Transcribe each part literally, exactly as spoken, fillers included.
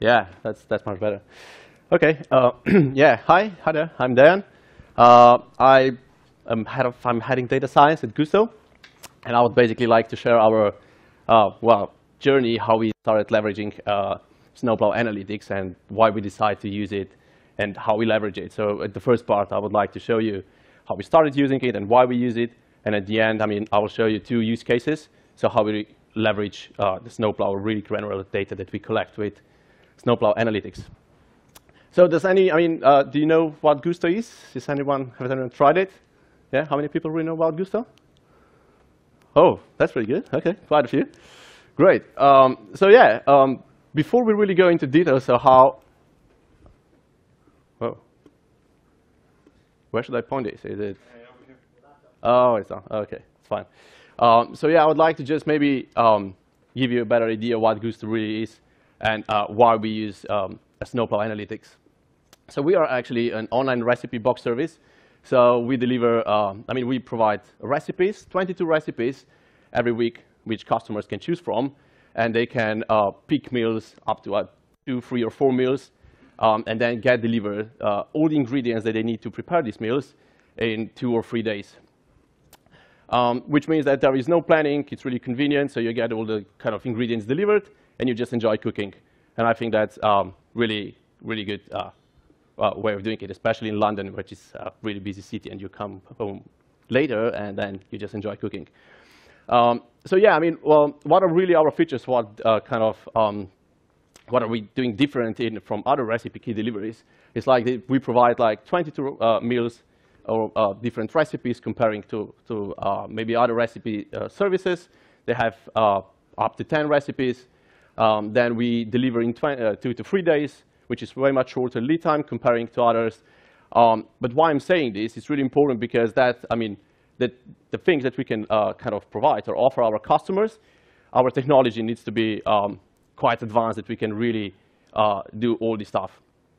Yeah, that's that's much better. Okay. Uh, yeah. Hi. Hi there. I'm Dejan. Uh, I am head of I'm heading data science at Gousto, and I would basically like to share our uh, well journey, how we started leveraging uh, Snowplow analytics and why we decided to use it and how we leverage it. So at the first part, I would like to show you how we started using it and why we use it. And at the end, I mean, I will show you two use cases. So how we leverage uh, the Snowplow really granular data that we collect with Snowplow analytics. So does any, I mean, uh, do you know what Gousto is? Has anyone, has anyone tried it? Yeah, how many people really know about Gousto? Oh, that's pretty good. Okay, quite a few. Great. Um, so yeah, um, before we really go into details of how, whoa, where should I point this? Is it? Oh, it's on. Okay, it's fine. Um, so yeah, I would like to just maybe um, give you a better idea what Gousto really is and uh, why we use um, a Snowplow analytics. So we are actually an online recipe box service. So we deliver, um, I mean, we provide recipes, twenty-two recipes every week, which customers can choose from. And they can uh, pick meals up to uh, two, three, or four meals, um, and then get delivered uh, all the ingredients that they need to prepare these meals in two or three days. Um, which means that there is no planning. It's really convenient. So you get all the kind of ingredients delivered, and you just enjoy cooking. And I think that's um, really, really good uh, uh, way of doing it, especially in London, which is a really busy city, and you come home later, and then you just enjoy cooking. Um, so yeah, I mean, well, what are really our features? What uh, kind of, um, what are we doing different in from other recipe key deliveries? It's like the, we provide like twenty-two uh, meals or uh, different recipes comparing to, to uh, maybe other recipe uh, services. They have uh, up to ten recipes. Um, then we deliver in uh, two to three days, which is very much shorter lead time comparing to others. Um, but why I'm saying this is really important because that, I mean, that the things that we can uh, kind of provide or offer our customers, our technology needs to be um, quite advanced that we can really uh, do all this stuff.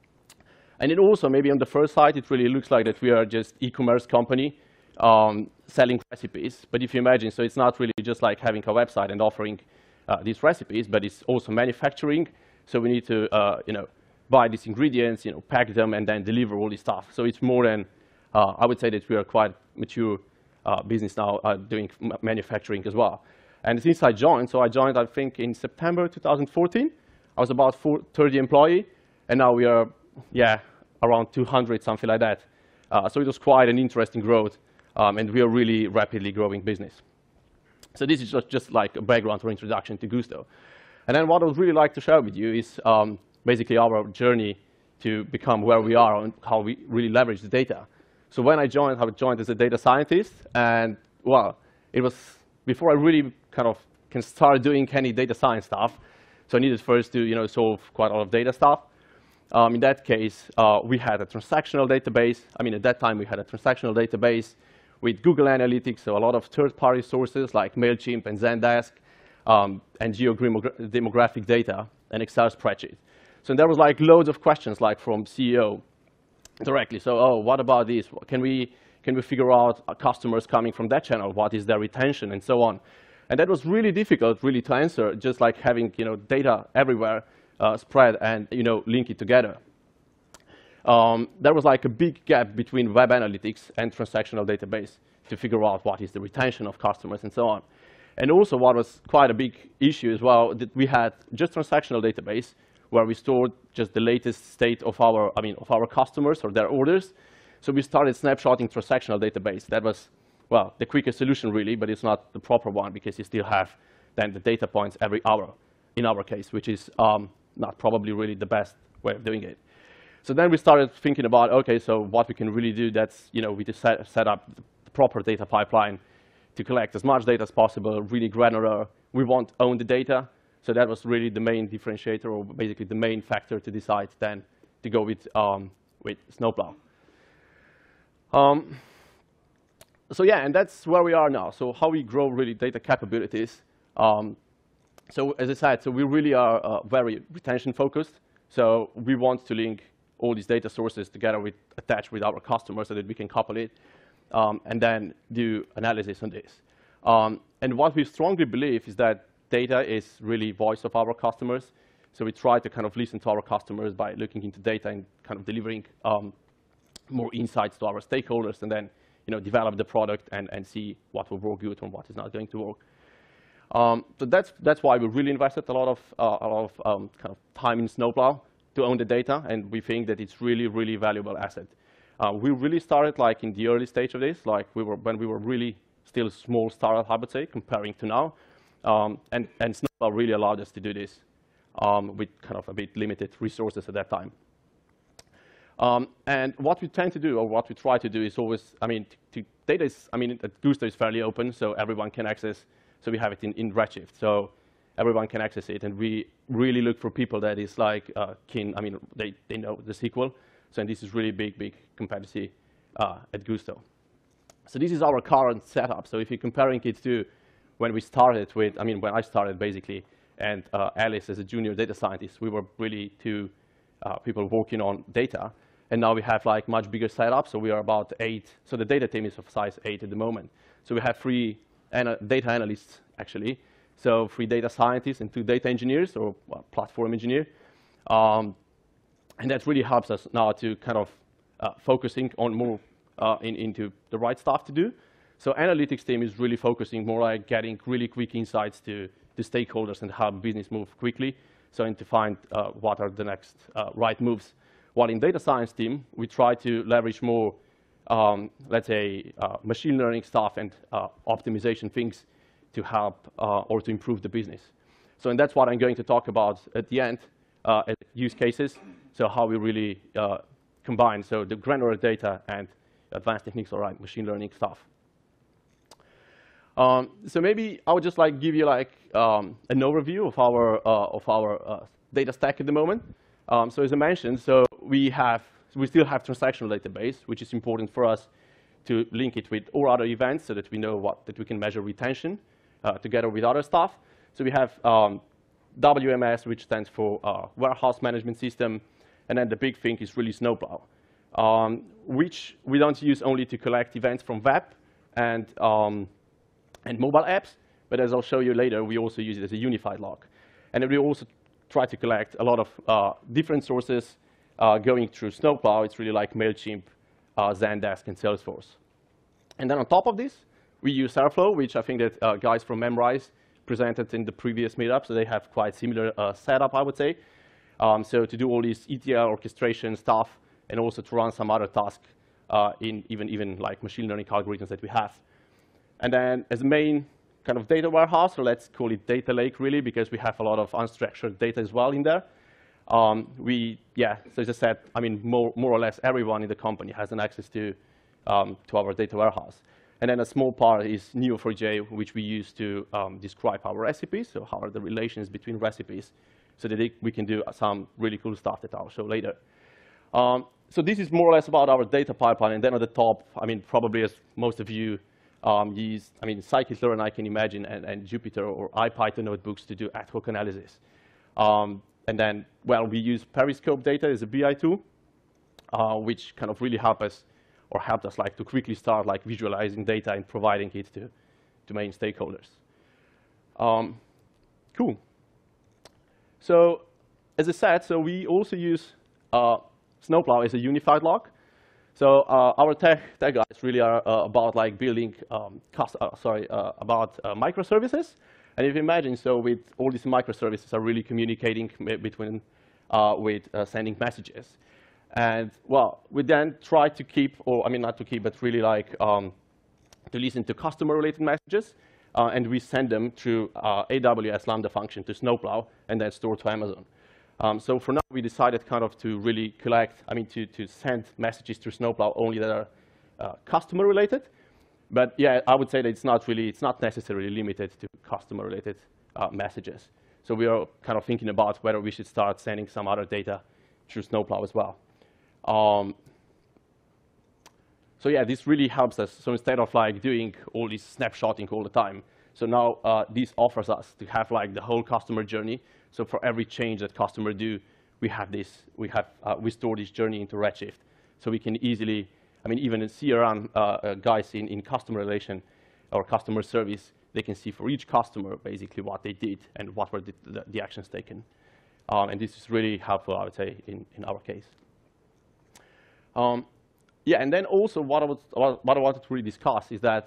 And then also, maybe on the first side, it really looks like that we are just e-commerce company um, selling recipes. But if you imagine, so it's not really just like having a website and offering uh, these recipes, but it's also manufacturing. So we need to, uh, you know, buy these ingredients, you know, pack them, and then deliver all this stuff. So it's more than, uh, I would say that we are quite mature uh, business now uh, doing manufacturing as well. And since I joined, so I joined, I think, in September two thousand fourteen. I was about thirty employee, and now we are, yeah, around two hundred, something like that. Uh, so it was quite an interesting growth, um, and we are really rapidly growing business. So this is just, just like a background or introduction to Gousto. And then what I would really like to share with you is um, basically our journey to become where we are and how we really leverage the data. So when I joined, I joined as a data scientist, and well, it was before I really kind of can start doing any data science stuff. So I needed first to, you know, solve quite a lot of data stuff. Um, in that case, uh, we had a transactional database. I mean, at that time, we had a transactional database with Google Analytics, so a lot of third-party sources like MailChimp and Zendesk, um, and geo-demographic data, and Excel spreadsheet. So there was like loads of questions, like from C E O directly. So, oh, what about this? Can we can we figure out customers coming from that channel? What is their retention, and so on? And that was really difficult, really, to answer, just like having, you know, data everywhere. Uh, spread and, you know, link it together. Um, there was like a big gap between web analytics and transactional database to figure out what is the retention of customers and so on. And also what was quite a big issue as well, that we had just transactional database where we stored just the latest state of our, I mean, of our customers or their orders. So we started snapshotting transactional database. That was, well, the quickest solution really, but it's not the proper one because you still have then the data points every hour in our case, which is um, not probably really the best way of doing it. So then we started thinking about, okay, so what we can really do, that's, you know, we just set, set up the proper data pipeline to collect as much data as possible, really granular. We won't own the data. So that was really the main differentiator, or basically the main factor to decide then to go with, um, with Snowplow. Um, so yeah, and that's where we are now. So how we grow really data capabilities. Um, So as I said, so we really are uh, very retention focused. So we want to link all these data sources together with attached with our customers so that we can couple it um, and then do analysis on this. Um, and what we strongly believe is that data is really voice of our customers. So we try to kind of listen to our customers by looking into data and kind of delivering um, more insights to our stakeholders, and then you know, develop the product and, and see what will work good and what is not going to work. Um, so that's, that's why we really invested a lot of, uh, a lot of um, kind of time in Snowplow to own the data, and we think that it's really, really valuable asset. Uh, we really started like in the early stage of this, like we were, when we were really still a small startup, I would say, comparing to now. Um, and, and Snowplow really allowed us to do this um, with kind of a bit limited resources at that time. Um, and what we tend to do, or what we try to do, is always, I mean, to, to data is, I mean, at Gousto is fairly open, so everyone can access. So we have it in, in Redshift, so everyone can access it. And we really look for people that is like uh, keen, I mean, they, they know the S Q L. So and this is really big, big competency uh, at Gousto. So this is our current setup. So if you're comparing it to when we started with, I mean, when I started basically, and uh, Alice as a junior data scientist, we were really two uh, people working on data. And now we have like much bigger setup. So we are about eight. So the data team is of size eight at the moment. So we have three ana data analysts, actually. So three data scientists and two data engineers, or well, platform engineer. Um, and that really helps us now to kind of uh, focusing on more uh, in, into the right stuff to do. So analytics team is really focusing more like getting really quick insights to the stakeholders and how business move quickly. So and to find uh, what are the next uh, right moves. While in data science team, we try to leverage more, um, let's say, uh, machine learning stuff and uh, optimization things to help uh, or to improve the business. So and that's what I'm going to talk about at the end, uh, at use cases. So how we really uh, combine so the granular data and advanced techniques, all right, machine learning stuff. Um, so maybe I would just like give you like um, an overview of our uh, of our uh, data stack at the moment. Um, so as I mentioned, so we have we still have transactional database, which is important for us to link it with all other events so that we know what that we can measure retention uh, together with other stuff. So we have um, W M S, which stands for uh, Warehouse Management System, and then the big thing is really Snowplow, um, which we don't use only to collect events from web and um, and mobile apps, but as I'll show you later, we also use it as a unified log. And then we also try to collect a lot of uh, different sources uh, going through Snowplow. It's really like MailChimp, uh, Zendesk, and Salesforce. And then on top of this, we use Airflow, which I think that uh, guys from Memrise presented in the previous meetup, so they have quite similar uh, setup, I would say. Um, so to do all these E T L orchestration stuff, and also to run some other tasks uh, in even, even like machine learning algorithms that we have. And then as a main kind of data warehouse, or let's call it data lake really, because we have a lot of unstructured data as well in there. Um, we, yeah, so as I said, I mean, more, more or less everyone in the company has an access to, um, to our data warehouse. And then a small part is N E O four j, which we use to um, describe our recipes, so how are the relations between recipes, so that we can do some really cool stuff that I'll show later. Um, so this is more or less about our data pipeline. And then at the top, I mean, probably as most of you Um, use, I mean, scikit-learn, I can imagine, and, and Jupyter or IPython notebooks to do ad hoc analysis. Um, and then, well, we use Periscope data as a B I tool, uh, which kind of really help us, or helped us, like, to quickly start, like, visualizing data and providing it to, to main stakeholders. Um, cool. So, as I said, so we also use uh, Snowplow as a unified log. So uh, our tech, tech guys really are uh, about like building, um, cost, uh, sorry, uh, about uh, microservices. And if you imagine, so with all these microservices are really communicating between, uh, with uh, sending messages. And well, we then try to keep, or I mean not to keep, but really like um, to listen to customer-related messages, uh, and we send them through uh, A W S Lambda function to Snowplow, and then store to Amazon. Um, so for now, we decided kind of to really collect, I mean, to, to send messages through Snowplow only that are uh, customer-related. But yeah, I would say that it's not really, it's not necessarily limited to customer-related uh, messages. So we are kind of thinking about whether we should start sending some other data through Snowplow as well. Um, so yeah, this really helps us. So instead of like doing all this snapshotting all the time, so now uh, this offers us to have like the whole customer journey. So for every change that customer do, we have this, we have, uh, we store this journey into Redshift. So we can easily, I mean, even in C R M uh, uh, guys in, in customer relation or customer service, they can see for each customer basically what they did and what were the, the, the actions taken. Um, and this is really helpful, I would say, in, in our case. Um, yeah, and then also what I, was, what I wanted to really discuss is that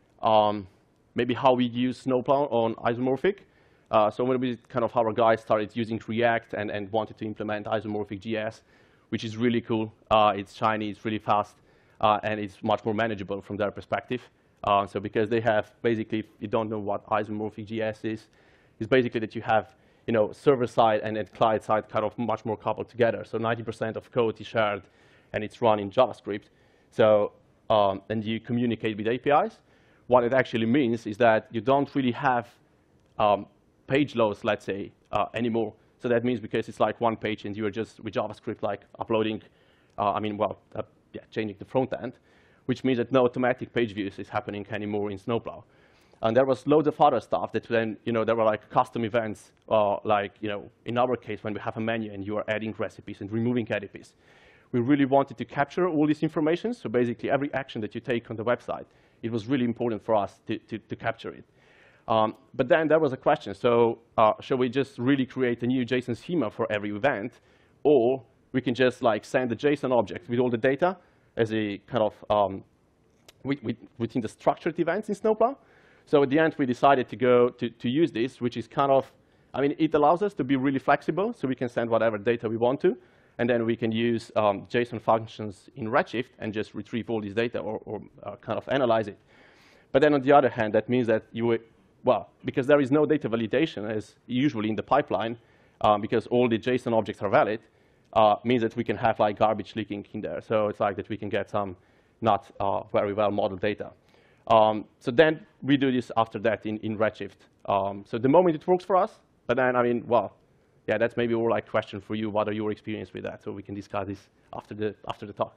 um, maybe how we use Snowplow on isomorphic. Uh, so when we kind of our guys started using React and, and wanted to implement isomorphic J S, which is really cool. Uh, it's shiny, it's really fast, uh, and it's much more manageable from their perspective. Uh, so because they have basically, if you don't know what isomorphic J S is, it's basically that you have you know, server side and then client side kind of much more coupled together. So ninety percent of code is shared and it's run in JavaScript. So, um, and you communicate with A P Is. What it actually means is that you don't really have um, page loads, let's say, uh, anymore. So that means because it's like one page and you're just with JavaScript like uploading, uh, I mean, well, uh, yeah, changing the front end, which means that no automatic page views is happening anymore in Snowplow. And there was loads of other stuff that then, you know, there were like custom events, uh, like, you know, in our case, when we have a menu and you are adding recipes and removing recipes. We really wanted to capture all this information. So basically, every action that you take on the website, it was really important for us to, to, to capture it. Um, but then there was a question. So uh, shall we just really create a new JSON schema for every event? Or we can just like send a JSON object with all the data as a kind of um, with, with, within the structured events in Snowplow. So at the end, we decided to go to, to use this, which is kind of, I mean, it allows us to be really flexible, so we can send whatever data we want to, and then we can use um, JSON functions in Redshift and just retrieve all this data or, or uh, kind of analyze it. But then on the other hand, that means that you, well, because there is no data validation as usually in the pipeline, um, because all the JSON objects are valid, uh, means that we can have like garbage leaking in there. So it's like that we can get some not uh, very well modeled data. Um, so then we do this after that in, in Redshift. Um, so the moment it works for us, but then, I mean, well, yeah, that's maybe more like a question for you. What are your experience with that? So we can discuss this after the, after the talk.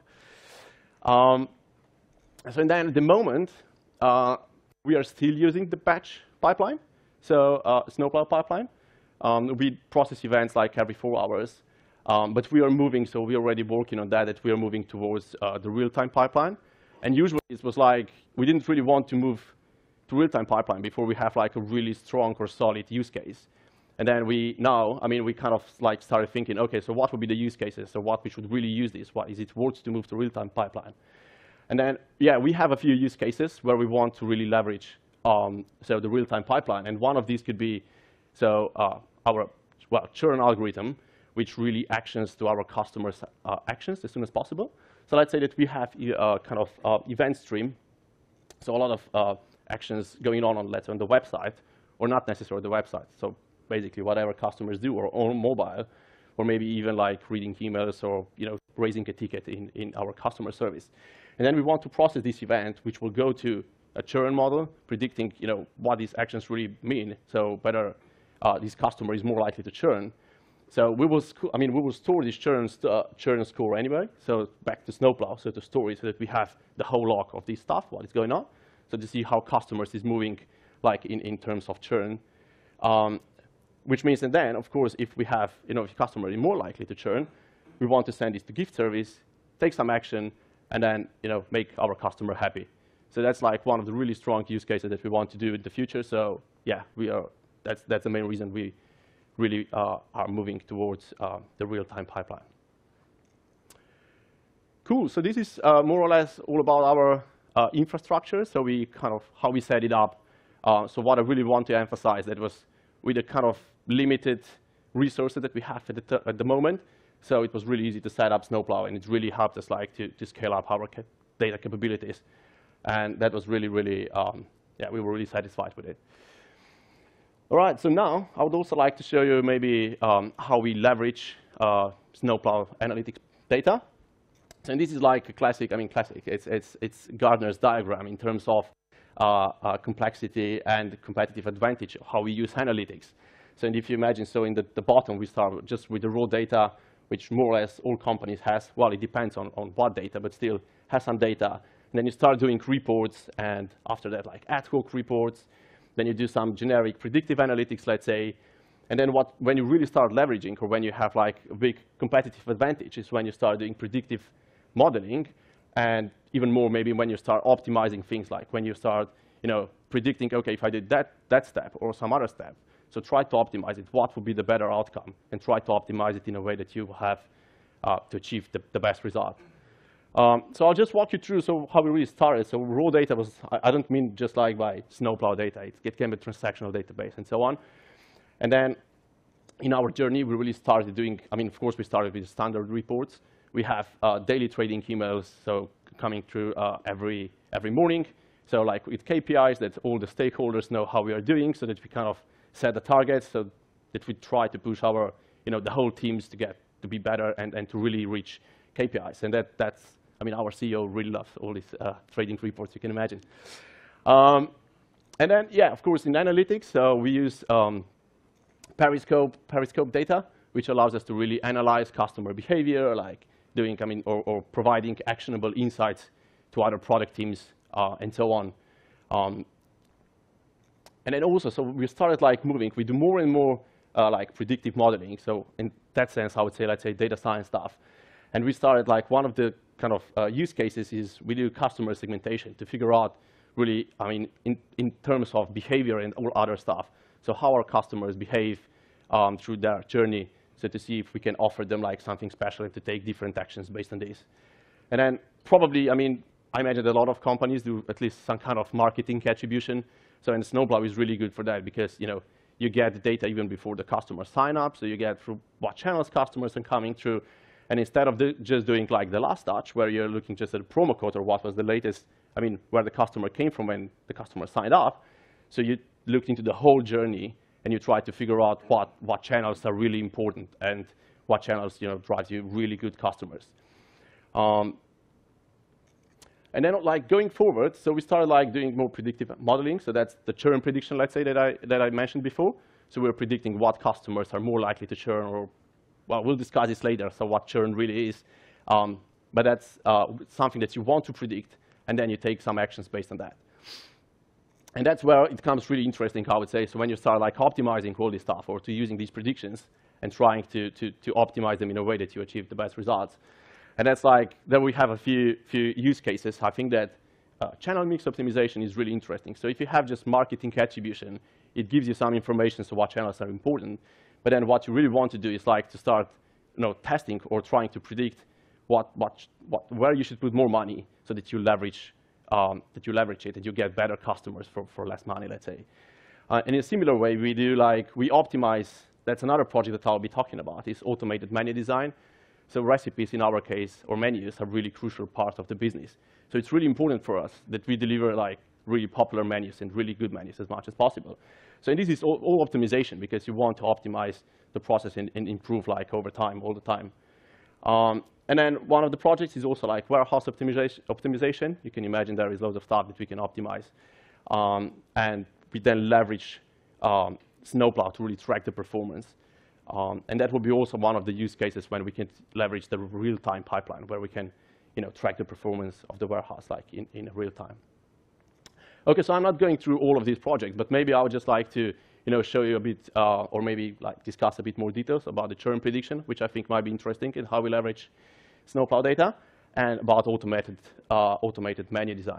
Um, so then at the moment, uh, we are still using the batch pipeline, so uh, Snowplow pipeline. Um, we process events like every four hours. Um, but we are moving, so we're already working on that, that we are moving towards uh, the real-time pipeline. And usually it was like, we didn't really want to move to real-time pipeline before we have like a really strong or solid use case. And then we now, I mean, we kind of like started thinking, okay, so what would be the use cases? So what we should really use this? What is it worth to move to real-time pipeline? And then, yeah, we have a few use cases where we want to really leverage um, so the real-time pipeline. And one of these could be so uh, our well churn algorithm, which really actions to our customers' uh, actions as soon as possible. So let's say that we have a uh, kind of uh, event stream, so a lot of uh, actions going on on, let's say, on the website, or not necessarily the website. So basically, whatever customers do, or on mobile, or maybe even like reading emails, or you know, raising a ticket in, in our customer service. And then we want to process this event, which will go to a churn model, predicting you know what these actions really mean. So whether uh, this customer is more likely to churn. So we will, I mean, we will store this churn, uh, churn score anyway. So back to Snowplow, so to store it so that we have the whole log of this stuff, what is going on. So to see how customers is moving, like in, in terms of churn. Um, which means that then, of course, if we have, you know, if a customer is more likely to churn, we want to send this to gift service, take some action, and then, you know, make our customer happy. So that's like one of the really strong use cases that we want to do in the future. So yeah, we are. That's that's the main reason we really uh, are moving towards uh, the real-time pipeline. Cool. So this is uh, more or less all about our uh, infrastructure. So we kind of how we set it up. Uh, so what I really want to emphasize that was with the kind of limited resources that we have at the, at the moment. So it was really easy to set up Snowplow, and it really helped us like to, to scale up our cap data capabilities. And that was really, really, um, yeah, we were really satisfied with it. All right, so now I would also like to show you maybe um, how we leverage uh, Snowplow analytics data. So and this is like a classic, I mean classic, it's, it's, it's Gardner's diagram in terms of uh, uh, complexity and competitive advantage of how we use analytics. So and if you imagine, so in the, the bottom we start just with the raw data, which more or less all companies has. Well, it depends on, on what data, but still has some data. And then you start doing reports, and after that, like ad hoc reports. Then you do some generic predictive analytics, let's say. And then what, when you really start leveraging, or when you have like a big competitive advantage, is when you start doing predictive modeling, and even more maybe when you start optimizing things, like when you start, you know, predicting, okay, if I did that, that step or some other step, So try to optimize it. What would be the better outcome? And try to optimize it in a way that you have uh, to achieve the, the best result. Um, so I'll just walk you through so how we really started. So raw data was, I, I don't mean just like by Snowplow data. It, it can be a transactional database and so on. And then in our journey, we really started doing, I mean, of course, we started with standard reports. We have uh, daily trading emails, so coming through uh, every, every morning. So like with K P Is that all the stakeholders know how we are doing so that we kind of set the targets so that we try to push our, you know, the whole teams to get to be better and, and to really reach K P Is. And that, that's, I mean, our C E O really loves all these uh, trading reports, you can imagine. Um, and then, yeah, of course, in analytics, so we use um, Periscope, Periscope data, which allows us to really analyze customer behavior, like doing, I mean, or, or providing actionable insights to other product teams uh, and so on. Um, and then also, so we started like moving. We do more and more uh, like predictive modeling. So in that sense, I would say, let's say, data science stuff. And we started like one of the kind of uh, use cases is we do customer segmentation to figure out really, I mean, in, in terms of behavior and all other stuff. So how our customers behave um, through their journey, so to see if we can offer them like something special and to take different actions based on this. And then probably, I mean, I imagine that a lot of companies do at least some kind of marketing attribution. So and Snowplow is really good for that because, you know, you get the data even before the customers sign up. So you get through what channels customers are coming through. And instead of the, just doing like the last touch where you're looking just at a promo code or what was the latest, I mean, where the customer came from when the customer signed up. So you looked into the whole journey and you try to figure out what, what channels are really important and what channels, you know, drives you really good customers. Um, and then like going forward, so we started like doing more predictive modeling. So that's the churn prediction, let's say, that I, that I mentioned before. So we're predicting what customers are more likely to churn, or, well, we'll discuss this later, so what churn really is. Um, but that's uh, something that you want to predict, and then you take some actions based on that. And that's where it becomes really interesting, I would say. So when you start like optimizing all this stuff or to using these predictions and trying to, to, to optimize them in a way that you achieve the best results. And that's like, then we have a few, few use cases. I think that uh, channel mix optimization is really interesting. So if you have just marketing attribution, it gives you some information so what channels are important. But then what you really want to do is like to start, you know, testing or trying to predict what, what, what, where you should put more money so that you leverage Um, that you leverage it, that you get better customers for, for less money, let's say. Uh, in a similar way, we do like, we optimize, that's another project that I'll be talking about, is automated menu design. So recipes in our case, or menus, are really crucial part of the business. So it's really important for us that we deliver like really popular menus and really good menus as much as possible. So this is all, all optimization because you want to optimize the process and, and improve like over time, all the time. Um, And then one of the projects is also like warehouse optimization. optimization. You can imagine there is loads of stuff that we can optimize. Um, and we then leverage um, Snowplow to really track the performance. Um, and that will be also one of the use cases when we can leverage the real-time pipeline, where we can, you know, track the performance of the warehouse like in, in real time. Okay, so I'm not going through all of these projects, but maybe I would just like to, you know, show you a bit, uh, or maybe like discuss a bit more details about the churn prediction, which I think might be interesting in how we leverage Snowplow data, and about automated, uh, automated menu design.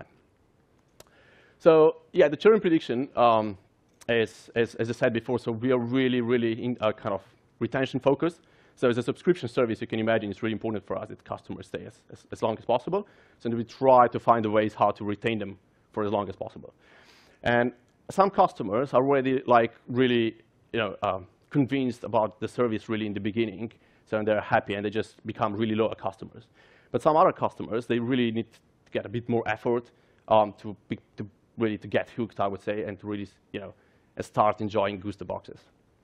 So yeah, the churn prediction um, is, is, as I said before, so we are really, really in a kind of retention focused. So as a subscription service, you can imagine it's really important for us that customers stay as, as, as long as possible. So we try to find the ways how to retain them for as long as possible. And some customers are already like really, you know, um, convinced about the service really in the beginning. So they're happy and they just become really loyal customers. But some other customers, they really need to get a bit more effort um, to, be, to really to get hooked, I would say, and to really, you know, start enjoying Gousto boxes.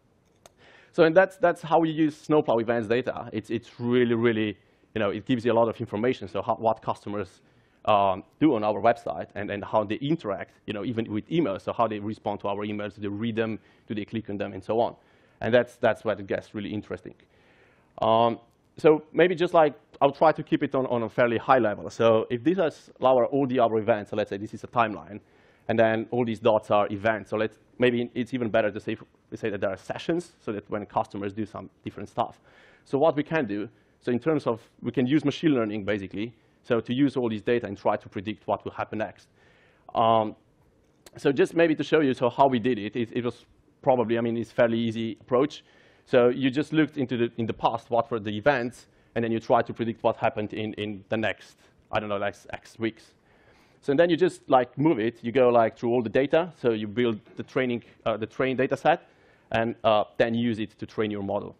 So and that's that's how we use Snowplow events data. It's it's really really, you know, it gives you a lot of information. So how, what customers um, do on our website and and how they interact, you know, even with emails. So how they respond to our emails, do they read them, do they click on them, and so on. And that's that's where it gets really interesting. Um, so maybe just like, I'll try to keep it on, on a fairly high level. So if these are our, all the other events, so let's say this is a timeline, and then all these dots are events. So let's, maybe it's even better to say, we say that there are sessions, so that when customers do some different stuff. So what we can do, so in terms of, we can use machine learning basically, so to use all these data and try to predict what will happen next. Um, so just maybe to show you so how we did it, it, it was probably, I mean, it's fairly easy approach. So you just looked into the, in the past, what were the events, and then you try to predict what happened in, in the next, I don't know, like X weeks. So then you just like move it. You go like through all the data. So you build the training, uh, the trained data set, and uh, then use it to train your model.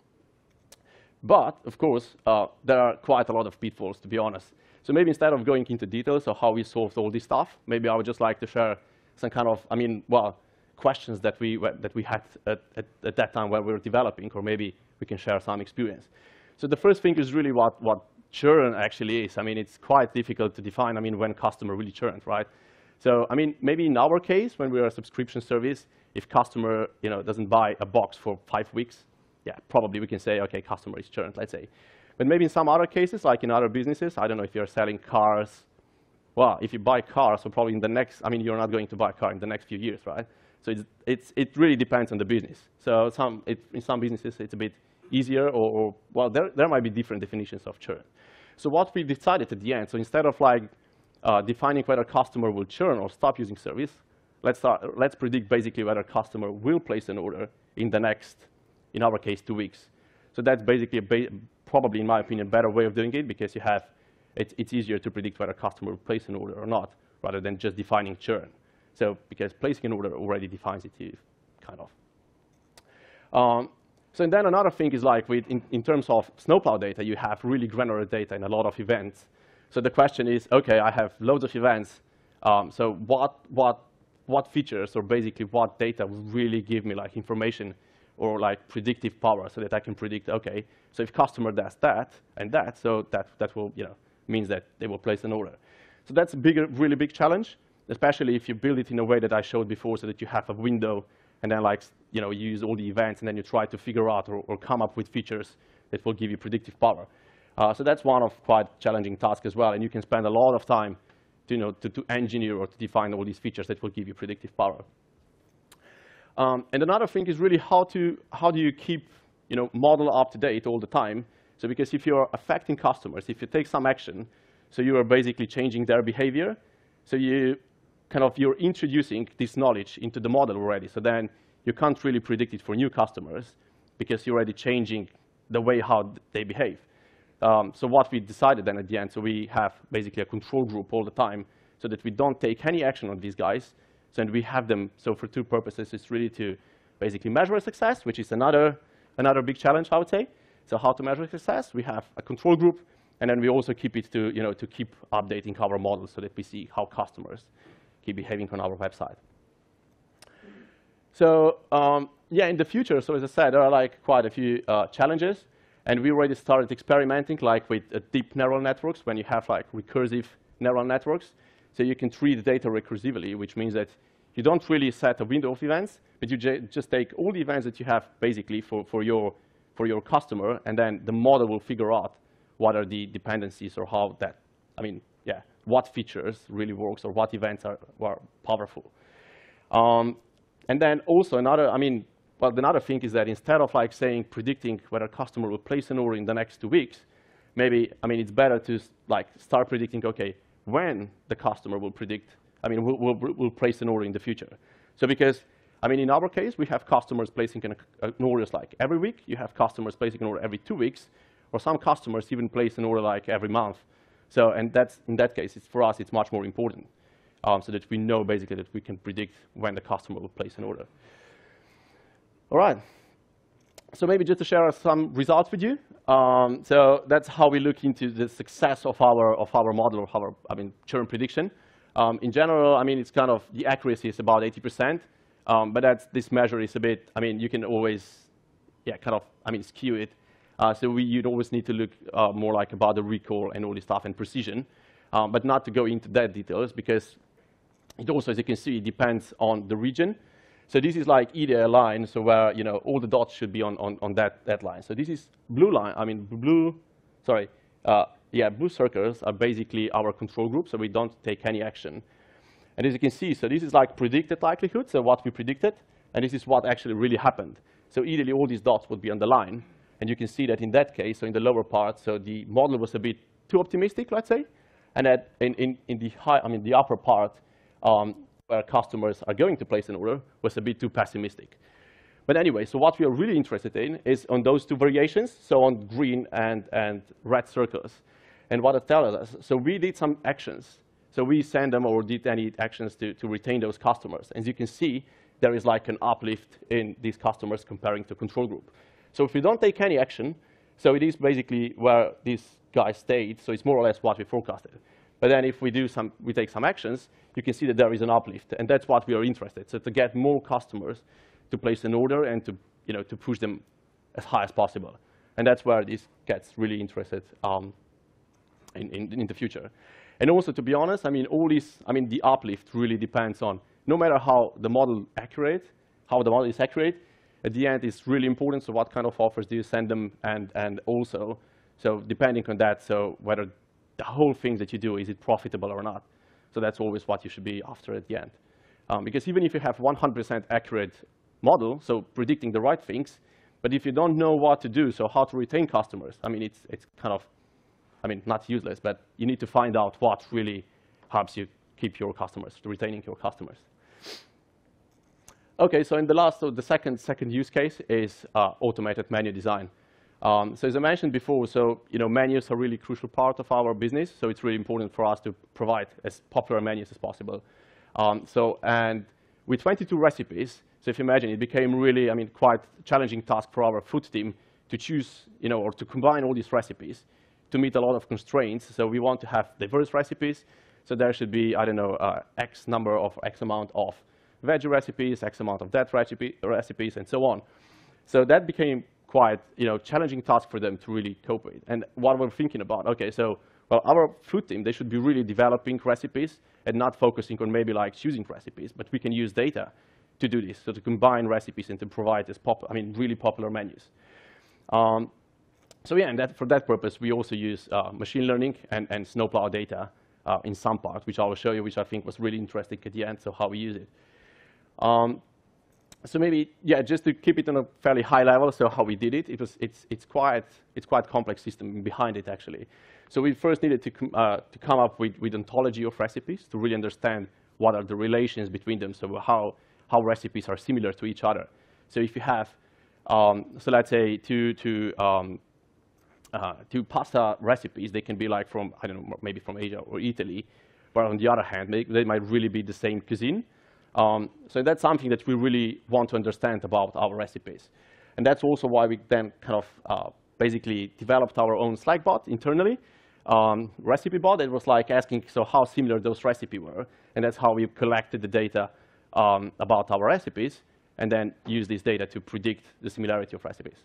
But of course, uh, there are quite a lot of pitfalls, to be honest. So maybe instead of going into details of how we solved all this stuff, maybe I would just like to share some kind of, I mean, well, questions that we that we had at, at, at that time when we were developing, or maybe we can share some experience. So the first thing is really what what. churn actually is. I mean, it's quite difficult to define, I mean, when customer really churned, right? So, I mean, maybe in our case, when we're a subscription service, if customer, you know, doesn't buy a box for five weeks, yeah, probably we can say, okay, customer is churned, let's say. But maybe in some other cases, like in other businesses, I don't know if you're selling cars. Well, if you buy cars, so probably in the next, I mean, you're not going to buy a car in the next few years, right? So it's, it's, it really depends on the business. So some, it, in some businesses, it's a bit easier, or, or well, there, there might be different definitions of churn. So what we decided at the end, so instead of like uh, defining whether customer will churn or stop using service, let's, start, let's predict basically whether customer will place an order in the next, in our case, two weeks. So that's basically, a ba probably, in my opinion, a better way of doing it, because you have, it's, it's easier to predict whether customer will place an order or not, rather than just defining churn. So because placing an order already defines it, kind of. Um, So then another thing is like with, in, in terms of Snowplow data, you have really granular data in a lot of events. So the question is, okay, I have loads of events. Um, so what, what, what features, or basically what data will really give me like information or like predictive power, so that I can predict, okay, so if customer does that and that, so that, that will, you know, means that they will place an order. So that's a bigger, really big challenge, especially if you build it in a way that I showed before, so that you have a window and then like, you know, you use all the events, and then you try to figure out or, or come up with features that will give you predictive power. Uh, so that's one of quite challenging tasks as well, and you can spend a lot of time to, you know, to, to engineer or to define all these features that will give you predictive power. Um, and another thing is really how to, how do you keep, you know, model up to date all the time? So because if you're affecting customers, if you take some action, so you are basically changing their behavior, so you kind of, you're introducing this knowledge into the model already. So then you can't really predict it for new customers, because you're already changing the way how they behave. Um, so what we decided then at the end, so we have basically a control group all the time, so that we don't take any action on these guys. So and we have them, so for two purposes, it's really to basically measure success, which is another, another big challenge, I would say. So how to measure success? We have a control group, and then we also keep it to, you know, to keep updating our models, so that we see how customers keep behaving on our website. So um, yeah, in the future, so as I said, there are like quite a few uh, challenges, and we already started experimenting like with uh, deep neural networks, when you have like recursive neural networks. So you can treat data recursively, which means that you don't really set a window of events, but you just take all the events that you have basically for, for, your, for your customer, and then the model will figure out what are the dependencies, or how that, I mean, yeah, what features really works, or what events are, are powerful. Um, and then also another, I mean, well, another thing is that instead of like saying, predicting whether a customer will place an order in the next two weeks, maybe, I mean, it's better to like start predicting, okay, when the customer will predict, I mean, will, will, will place an order in the future. So because, I mean, in our case, we have customers placing an, an orders like every week. You have customers placing an order every two weeks, or some customers even place an order like every month. So, and that's, in that case, it's, for us, it's much more important, um, so that we know basically that we can predict when the customer will place an order. All right. So maybe just to share some results with you. Um, so that's how we look into the success of our of our model, of our I mean churn prediction. Um, in general, I mean it's kind of the accuracy is about eighty percent, um, but that's this measure is a bit. I mean you can always, yeah, kind of I mean skew it. Uh, so we you'd always need to look uh, more like about the recall and all this stuff and precision, um, but not to go into that details, because it also, as you can see, depends on the region. So this is like either a line, so where you know all the dots should be on, on, on that, that line. So this is blue line, I mean blue, sorry, uh, yeah, blue circles are basically our control group, so we don't take any action. And as you can see, so this is like predicted likelihood, so what we predicted, and this is what actually really happened. So ideally all these dots would be on the line, and you can see that in that case, so in the lower part, so the model was a bit too optimistic, let's say, and that in, in, in the high, I mean the upper part, um, where customers are going to place an order was a bit too pessimistic. But anyway, so what we are really interested in is on those two variations, so on green and, and red circles. And what it tells us, so we did some actions. So we send them or did any actions to, to retain those customers. As you can see, there is like an uplift in these customers comparing to control group. So if we don't take any action, so it is basically where these guys stayed, so it's more or less what we forecasted. But then if we do some, we take some actions, you can see that there is an uplift, and that's what we are interested in. So to get more customers to place an order and to, you know, to push them as high as possible. And that's where this gets really interested um, in, in, in the future. And also, to be honest, I mean, all this, I mean, the uplift really depends on, no matter how the model accurate, how the model is accurate, at the end it's really important. So what kind of offers do you send them? And, and also, so depending on that, so whether the whole thing that you do, is it profitable or not? So that's always what you should be after at the end. Um, because even if you have one hundred percent accurate model, so predicting the right things, but if you don't know what to do, so how to retain customers, I mean, it's, it's kind of, I mean, not useless, but you need to find out what really helps you keep your customers, retaining your customers. Okay, so in the last, so the second, second use case is uh, automated menu design. Um, so as I mentioned before, so you know, menus are really crucial part of our business, so it's really important for us to provide as popular menus as possible. Um, so, and with twenty-two recipes, so if you imagine, it became really, I mean, quite challenging task for our food team to choose, you know, or to combine all these recipes to meet a lot of constraints. So we want to have diverse recipes. So there should be, I don't know, uh, X number of X amount of veggie recipes, X amount of that recipe, recipes, and so on. So that became quite, you know, challenging task for them to really cope with. And what we're thinking about, okay, so well, our food team, they should be really developing recipes and not focusing on maybe like choosing recipes, but we can use data to do this, so to combine recipes and to provide this pop, I mean, really popular menus. Um, so yeah, and that, for that purpose, we also use uh, machine learning and, and Snowplow data uh, in some part, which I will show you, which I think was really interesting at the end, so how we use it. Um, so maybe, yeah, just to keep it on a fairly high level, so how we did it, it was, it's, it's quite, it's quite complex system behind it, actually. So we first needed to, com uh, to come up with, with ontology of recipes to really understand what are the relations between them, so how, how recipes are similar to each other. So if you have, um, so let's say two, two, um, uh, two pasta recipes, they can be like from, I don't know, maybe from Asia or Italy, but on the other hand, they, they might really be the same cuisine. Um, so that's something that we really want to understand about our recipes. And that's also why we then kind of uh, basically developed our own Slack bot internally, um, recipe bot. It was like asking, so how similar those recipes were. And that's how we collected the data um, about our recipes, and then use this data to predict the similarity of recipes.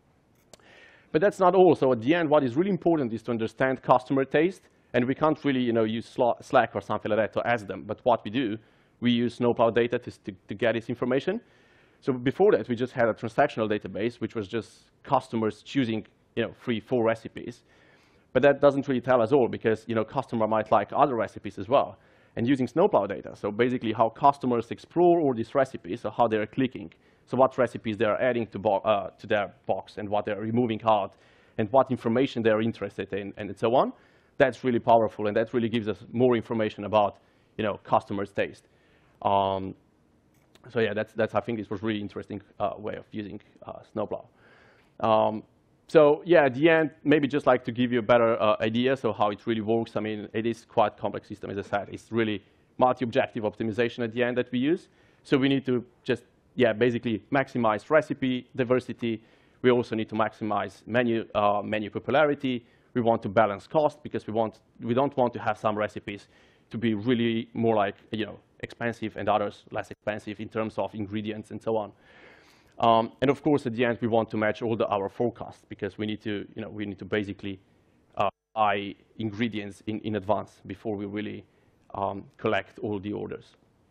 But that's not all. So at the end, what is really important is to understand customer taste. And we can't really, you know, use Slack or something like that to ask them. But what we do, we use Snowplow data to, to, to get this information. So before that, we just had a transactional database, which was just customers choosing, you know, three, four recipes. But that doesn't really tell us all, because, you know, customer might like other recipes as well. And using Snowplow data, so basically how customers explore all these recipes, so how they're clicking, so what recipes they're adding to, uh, to their box, and what they're removing out, and what information they're interested in, and so on. That's really powerful, and that really gives us more information about, you know, customers' taste. Um, so yeah, that's, that's, I think this was really interesting uh, way of using uh, Snowplow. Um, so yeah, at the end, maybe just like to give you a better uh, idea, so how it really works. I mean, it is quite complex system, as I said. It's really multi-objective optimization at the end that we use. So we need to just, yeah, basically maximize recipe diversity. We also need to maximize menu, uh, menu popularity. We want to balance cost, because we, want, we don't want to have some recipes to be really more like, you know, expensive and others less expensive in terms of ingredients and so on. Um, and of course, at the end, we want to match all the, our forecasts, because we need to, you know, we need to basically uh, buy ingredients in, in advance before we really um, collect all the orders.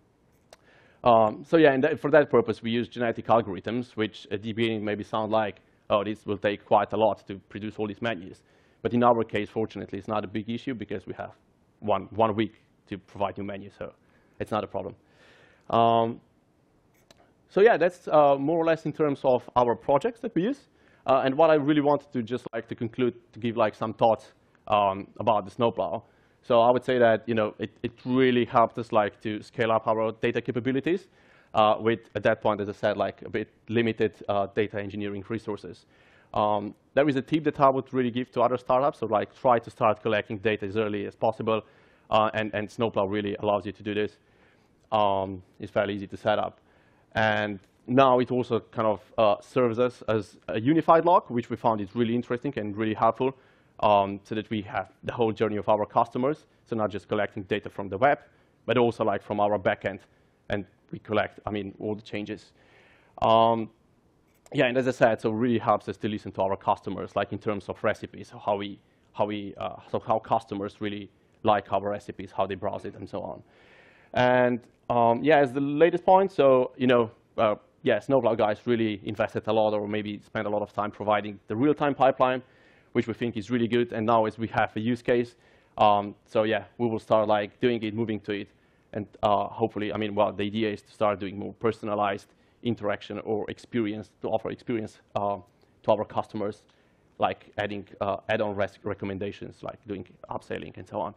Um, so yeah, and that, for that purpose, we use genetic algorithms, which at the beginning maybe sound like, oh, this will take quite a lot to produce all these menus. But in our case, fortunately, it's not a big issue, because we have one, one week to provide new menus, so it's not a problem. Um, so yeah, that's uh, more or less in terms of our projects that we use. Uh, and what I really wanted to just like to conclude, to give like some thoughts um, about the Snowplow. So I would say that, you know, it, it really helped us like to scale up our data capabilities. uh, with, at that point, as I said, like a bit limited uh, data engineering resources. Um, there is a tip that I would really give to other startups, so like try to start collecting data as early as possible, uh, and, and Snowplow really allows you to do this. Um, it's fairly easy to set up. And now it also kind of uh, serves us as a unified log, which we found is really interesting and really helpful, um, so that we have the whole journey of our customers. So not just collecting data from the web, but also like from our backend, and we collect, I mean, all the changes. Um, yeah, and as I said, so it really helps us to listen to our customers, like in terms of recipes, how we, how we, uh, so how customers really like our recipes, how they browse it, and so on. And um, yeah, as the latest point, so you know, uh, yeah, Snowplow guys really invested a lot, or maybe spent a lot of time providing the real-time pipeline, which we think is really good. And now as we have a use case, um, so yeah, we will start like doing it, moving to it, and uh, hopefully, I mean, well, the idea is to start doing more personalized interaction or experience, to offer experience uh, to our customers, like adding uh, add-on recommendations, like doing upselling and so on.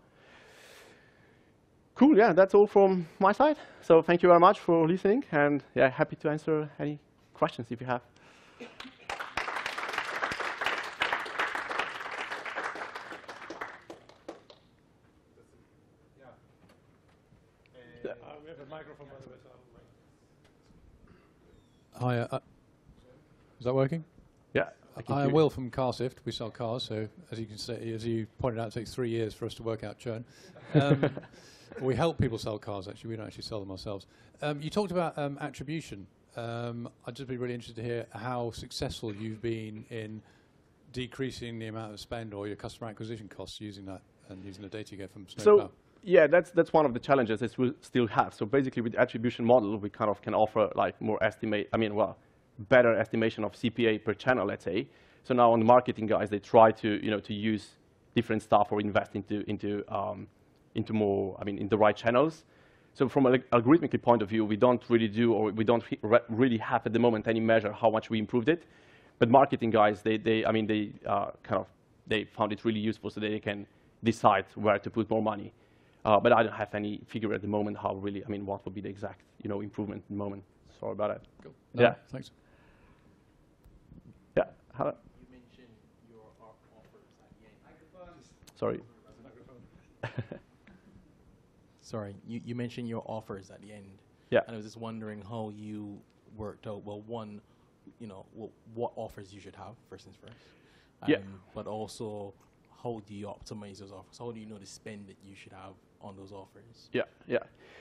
Cool, yeah, that's all from my side. So thank you very much for listening, and yeah, happy to answer any questions if you have. Yeah. Uh, we have a microphone, by the way. So Hi, uh, is that working? Yeah. I I'm Will from CarSift. We sell cars, so as you can say, as you pointed out, it takes three years for us to work out churn. Um, we help people sell cars, actually. We don't actually sell them ourselves. Um, you talked about um, attribution. Um, I'd just be really interested to hear how successful you've been in decreasing the amount of spend or your customer acquisition costs using that and using the data you get from Snowplow. So yeah, that's that's one of the challenges that we still have. So basically, with the attribution model, we kind of can offer like more estimate. I mean, well, better estimation of C P A per channel, let's say. So now on the marketing guys, they try to you know to use different stuff or invest into into um, into more. I mean, in the right channels. So from an algorithmic point of view, we don't really do, or we don't re really have at the moment any measure how much we improved it. But marketing guys, they they I mean they uh, kind of they found it really useful, so they can decide where to put more money. Uh, but I don't have any figure at the moment how really, I mean, what would be the exact, you know, improvement in the moment. Sorry about that. Cool. No, yeah. Thanks. Yeah. Hello. You mentioned your offers at the end. Microphones. Sorry. Sorry. You, you mentioned your offers at the end. Yeah. And I was just wondering how you worked out, well, one, you know, what, what offers you should have, first things first. Um, yeah. But also, how do you optimize those offers? How do you know the spend that you should have on those offers? Yeah, yeah.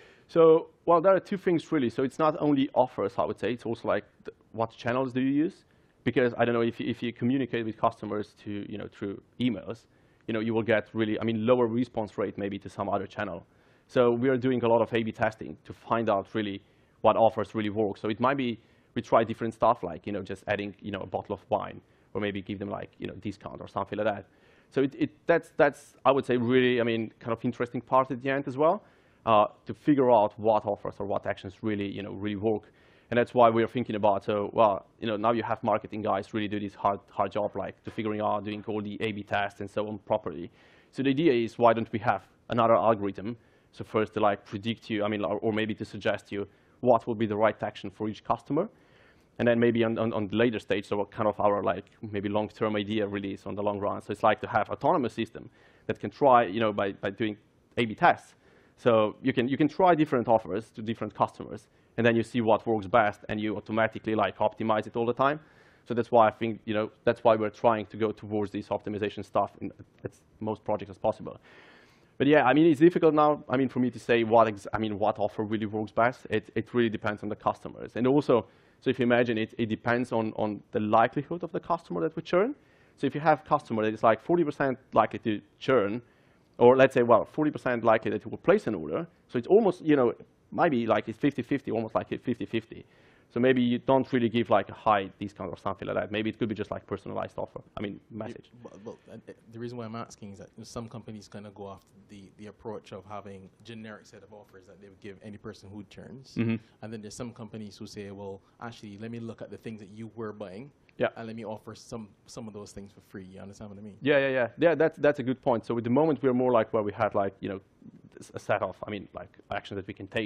So, well, there are two things really. So it's not only offers, I would say. It's also like the, what channels do you use? Because I don't know if you, if you communicate with customers to you know through emails, you know you will get really, I mean, lower response rate maybe to some other channel. So we are doing a lot of A B testing to find out really what offers really work. So it might be we try different stuff like you know just adding you know a bottle of wine, or maybe give them like you know discount or something like that. So it, it, that's, that's, I would say, really, I mean, kind of interesting part at the end as well, uh, to figure out what offers or what actions really, you know, really work. And that's why we're thinking about, so, well, you know, now you have marketing guys really do this hard, hard job, like, to figuring out, doing all the A B tests and so on properly. So the idea is, why don't we have another algorithm? So first to, like, predict you, I mean, or, or maybe to suggest you what will be the right action for each customer. And then maybe on, on, on the later stage, so what kind of our like maybe long-term idea really is on the long run. So it's like to have autonomous system that can try, you know, by, by doing A B tests. So you can you can try different offers to different customers, and then you see what works best, and you automatically like optimize it all the time. So that's why I think you know that's why we're trying to go towards this optimization stuff in as most projects as possible. But yeah, I mean it's difficult now. I mean for me to say what ex I mean what offer really works best. It it really depends on the customers, and also. So if you imagine it, it depends on, on the likelihood of the customer that would churn. So if you have customer that is like forty percent likely to churn, or let's say, well, forty percent likely that you will place an order. So it's almost, you know, maybe like it's fifty fifty, almost like it's fifty fifty. So maybe you don't really give like a high discount or something like that. Maybe it could be just like personalized offer, I mean, message. Well, well, the reason why I'm asking is that you know, some companies kind of go after the, the approach of having a generic set of offers that they would give any person who churns. Mm-hmm. And then there's some companies who say, well, actually, let me look at the things that you were buying. Yeah. And let me offer some some of those things for free. You understand what I mean? Yeah, yeah, yeah. Yeah, that's, that's a good point. So at the moment, we're more like where we had like, you know, a set of, I mean, like actions that we can take.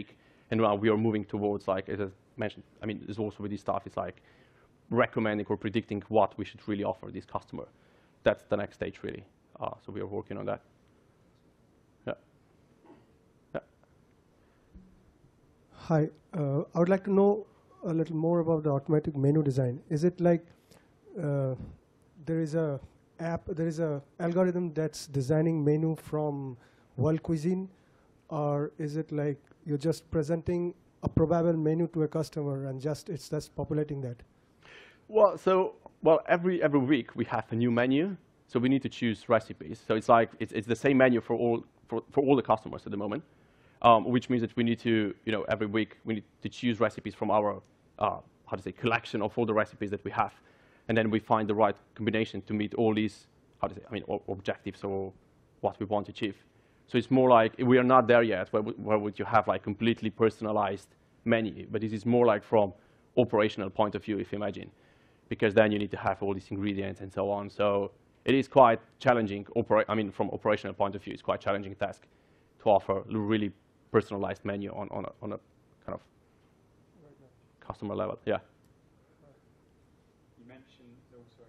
And now we are moving towards, like, as I mentioned, I mean, there's also with this stuff, it's like recommending or predicting what we should really offer this customer. That's the next stage, really. Uh, so we are working on that. Yeah. Yeah. Hi, uh, I would like to know a little more about the automatic menu design. Is it like uh, there is a app, there is a algorithm that's designing menu from world cuisine, or is it like you're just presenting a probable menu to a customer and just it's just populating that? Well, so well every every week we have a new menu, so we need to choose recipes. So it's like it's it's the same menu for all for for all the customers at the moment, um, which means that we need to you know every week we need to choose recipes from our uh, how to say collection of all the recipes that we have, and then we find the right combination to meet all these how to say I mean objectives or what we want to achieve. So it's more like we are not there yet where where would you have like completely personalized menu, but this is more like from operational point of view, if you imagine. Because then you need to have all these ingredients and so on. So it is quite challenging. Opera I mean, from operational point of view, it's quite challenging task to offer a really personalized menu on, on, a, on a kind of customer level. Yeah. You mentioned also.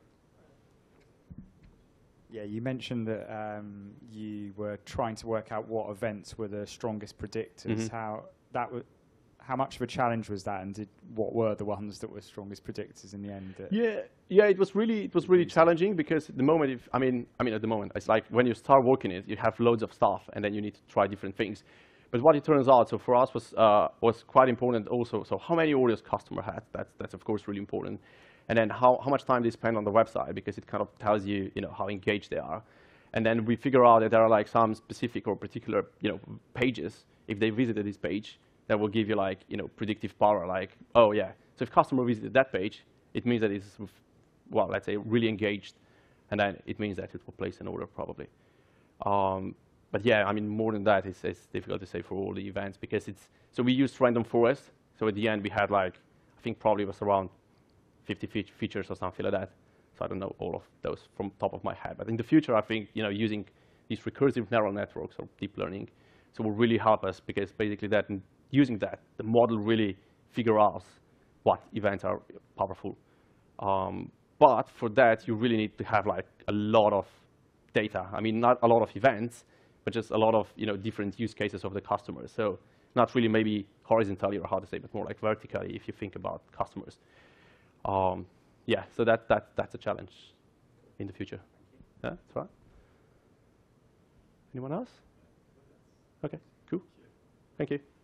Yeah, you mentioned that um, you were trying to work out what events were the strongest predictors. Mm-hmm. How that was. How much of a challenge was that, and did, what were the ones that were strongest predictors in the end? Yeah, yeah, it was really, it was really challenging because at the moment, if I mean, I mean, at the moment, it's like when you start working it, you have loads of stuff, and then you need to try different things. But what it turns out, so for us was uh, was quite important also. So how many orders customer had? That's that's of course really important, and then how how much time they spend on the website because it kind of tells you you know how engaged they are, and then we figure out that there are like some specific or particular you know pages if they visited this page. That will give you like, you know, predictive power, like, oh yeah. So if customer visited that page, it means that it's, well, let's say really engaged, and then it means that it will place an order probably. Um, but yeah, I mean, more than that, it's, it's difficult to say for all the events because it's, so we used random forest. So at the end we had like, I think probably it was around fifty fe features or something like that. So I don't know all of those from top of my head. But in the future, I think, you know, using these recursive neural networks or deep learning, so will really help us because basically that, using that, the model really figure out what events are powerful. Um, but for that, you really need to have like a lot of data. I mean, not a lot of events, but just a lot of you know different use cases of the customers. So not really maybe horizontally or how to say, but more like vertically if you think about customers. Um, yeah, so that that that's a challenge in the future. Yeah, that's right. Anyone else? Okay, cool. Thank you.